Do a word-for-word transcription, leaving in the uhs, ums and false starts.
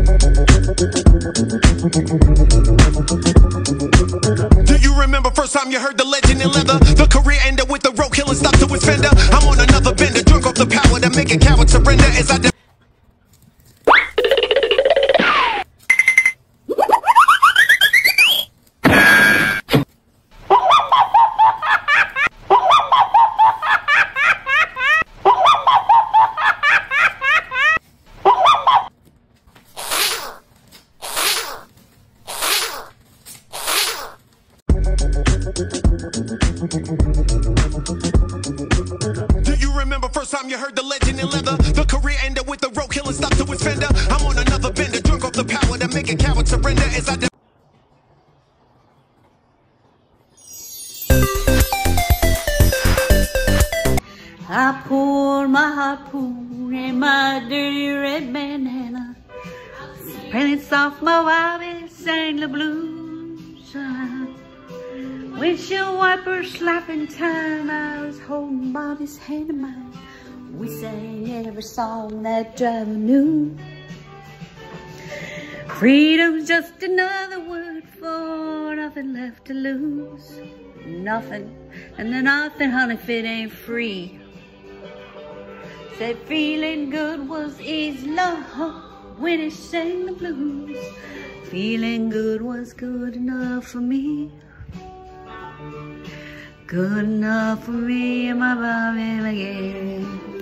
Do you remember first time you heard the legend in leather? The career ended with the roadkill and stopped to its fender. I'm on another bender, drunk off the power to make a coward surrender as I Do you remember first time you heard the legend in leather? The career ended with the roadkill and stopped to its fender. I'm on another bender, drunk off the power to make a coward surrender as I I poured my harpoon in my dirty red bandana, playing soft my Bobby sang the blues. Windshield wiper slapping time, I was holding Bobby's hand in mine. We sang every song that driver knew. Freedom's just another word for nothing left to lose. Nothing, and then nothing, honey, if it ain't free. Said feeling good was easy love when it sang the blues. Feeling good was good enough for me. Good enough for me and my Bobby McGee.